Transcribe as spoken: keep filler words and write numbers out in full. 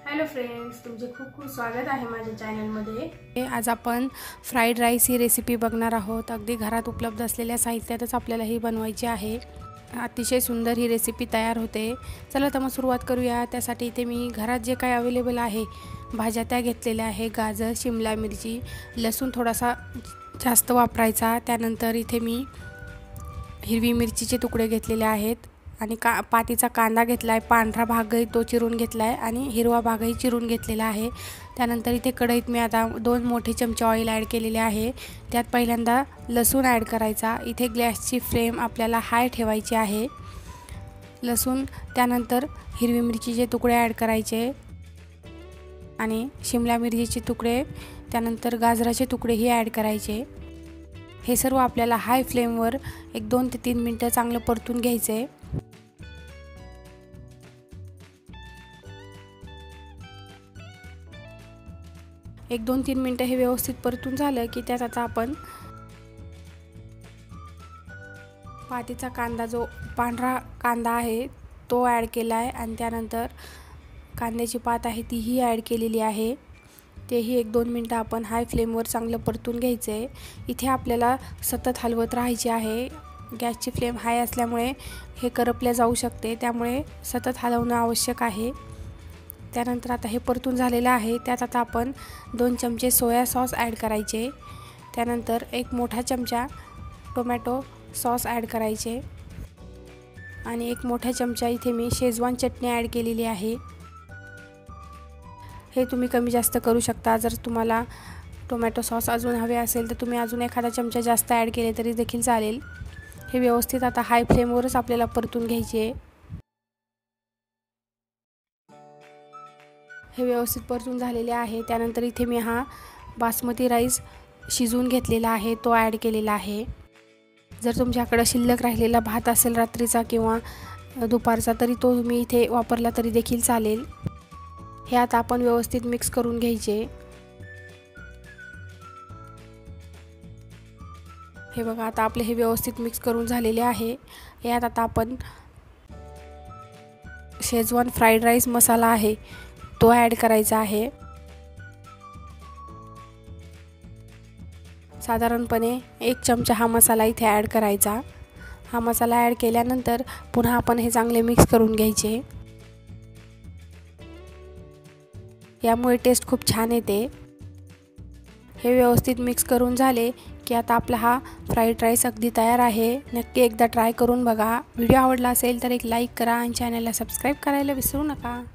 Hello friends, तुमचे खूप खूप स्वागत आहे माझ्या चॅनलमध्ये। आज आपण फ्राईड राईस ही रेसिपी बघणार आहोत। अगदी घरात उपलब्ध असलेल्या साहित्यातच आपल्याला ही बनवायची आहे। अतिशय सुंदर ही रेसिपी तयार होते। चला तर मग सुरुवात करूया। त्यासाठी इथे मी घरात जे काही अवेलेबल आहे भाज्या त्या घेतलेल्या आहे। गाजर, शिमला मिरची, लसूण थोडासा जास्त वापरायचा। त्यानंतर इथे मी हिरवी मिरचीचे तुकडे घेतलेले आहेत आणि का पातीचा कांदा घेतलाय, पांढरा भागही तो चिरून घेतलाय आणि हिरवा भागही चिरून घेतलेला आहे। त्यानंतर इथे कढईत मी आता दोन मोठे चमचे ऑइल ॲड केलेले आहे। त्यात पहिल्यांदा लसूण ॲड करायचा। इथे गॅसची फ्लेम आपल्याला हाय ठेवायची आहे। लसूण, त्यानंतर हिरवी मिरचीचे तुकडे ॲड करायचे आणि शिमला मिरचीचे तुकडे, त्यानंतर गाजराचे तुकडेही ॲड करायचे। हे सर्व आपल्याला हाय फ्लेमवर एक दोन ते तीन मिनिटं चांगलं परतून घ्यायचे। एक दोन तीन मिनिटं हे व्यवस्थित परतून झालं की त्यात आता आपण पातीचा कांदा, जो पांढरा कांदा आहे तो ॲड केला आहे आणि त्यानंतर कांद्याची पात आहे तीही ॲड केलेली आहे। तेही एक दोन मिनिटं आपण हाय फ्लेमवर चांगलं परतून घ्यायचं आहे। इथे आपल्याला सतत हलवत राहायचे आहे। गॅसची फ्लेम हाय असल्यामुळे हे करपले जाऊ शकते, त्यामुळे सतत हलवणं आवश्यक आहे। त्यानंतर आता हे परतून झालेलं आहे। त्यात आता आपण दोन चमचे सोया सॉस ॲड करायचे। त्यानंतर एक मोठा चमचा टोमॅटो सॉस ॲड करायचे आणि एक मोठा चमचा इथे मी शेजवान चटणी ॲड केलेली आहे। हे तुम्ही कमी जास्त करू शकता। जर तुम्हाला टोमॅटो सॉस अजून हवे असेल तर तुम्ही अजून एखादा चमचा जास्त ॲड केले तरी देखील चालेल। हे व्यवस्थित आता हाय फ्लेमवरच आपल्याला परतून घ्यायचे आहे। हे व्यवस्थित परतून झालेले आहे। त्यानंतर इथे मी हा बासमती राईस शिजवून घेतलेला आहे तो ॲड केलेला आहे। जर तुमच्याकडे शिल्लक राहिलेला भात असेल रात्रीचा किंवा दुपारचा तरी तो तुम्ही इथे वापरला तरी देखील चालेल। हे आता आपण व्यवस्थित मिक्स करून घ्यायचे। हे बघा, आता आपले हे व्यवस्थित मिक्स करून झालेले आहे। यात आता आपण शेजवान फ्राईड राईस मसाला आहे तो ॲड करायचा आहे। साधारणपणे एक चमचा हा मसाला इथे ॲड करायचा। हा मसाला ॲड केल्यानंतर पुन्हा आपण हे चांगले मिक्स करून घ्यायचे। यामुळे टेस्ट खूप छान येते। हे व्यवस्थित मिक्स करून झाले की आता आपला हा फ्राईड राईस अगदी तयार आहे। नक्की एकदा ट्राय करून बघा। व्हिडिओ आवडला असेल तर एक लाईक करा आणि चॅनलला सबस्क्राईब करायला विसरू नका।